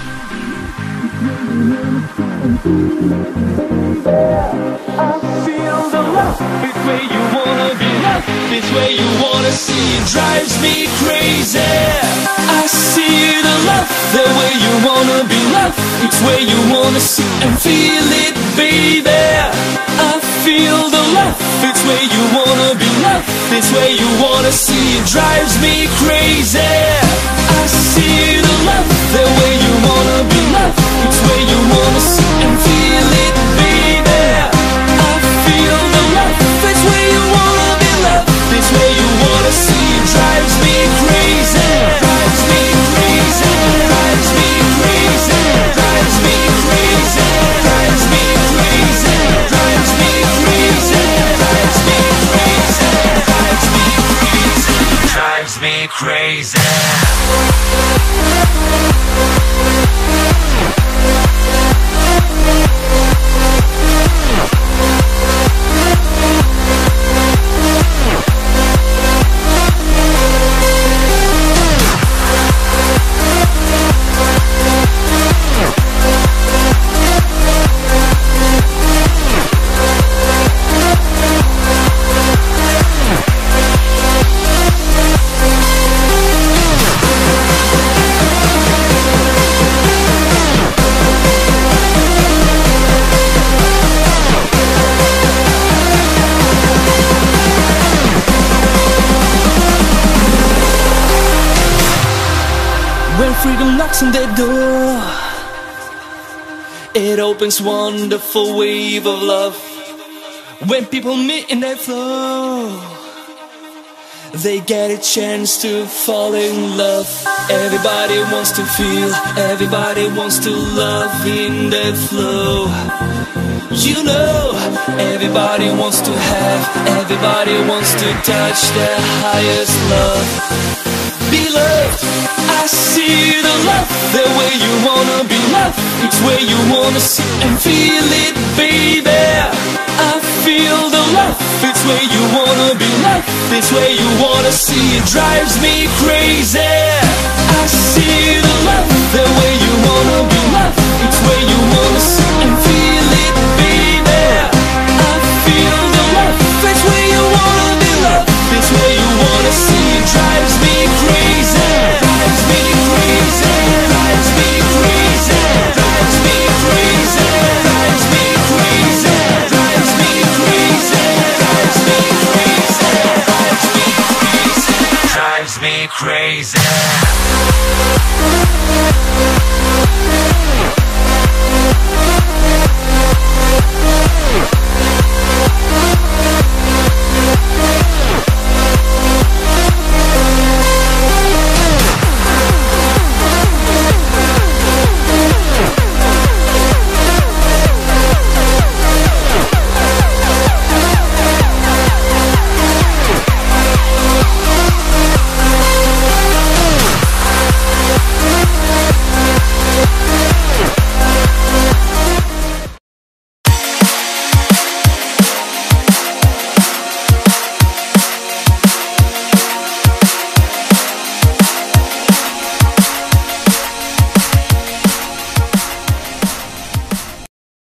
I feel the love, it's where you wanna be loved, it's where you wanna see, it drives me crazy. I see the love, the way you wanna be loved, it's where you wanna see and feel it, baby. I feel the love, it's where you wanna be loved, it's where you wanna see, it drives me crazy. I see the love, the way you wanna be loved, it's where you wanna see and feel it, baby. I feel the love, it's where you wanna be loved, it's where you wanna see, it drives me crazy, drives me crazy, drives me crazy, drives me crazy, drives me crazy, drives me crazy, drives me crazy, drives me crazy, drives me crazy. When freedom knocks on their door, it opens wonderful wave of love. When people meet in their flow, they get a chance to fall in love. Everybody wants to feel, everybody wants to love in their flow. You know, everybody wants to have, everybody wants to touch their highest love. Be loved, I see the love, the way you wanna be loved, it's where you wanna see and feel it, baby. I feel the love, it's where you wanna be loved, it's where you wanna see, it drives me crazy. I see the love, the way you wanna be loved, it's where you wanna see and feel it, baby. I feel the love, it's where you wanna be loved, it's where you wanna see, it drives me crazy, drives me crazy, drives me crazy, drives me crazy, drives me crazy, drives me crazy, drives me crazy, drives me crazy, drives me crazy.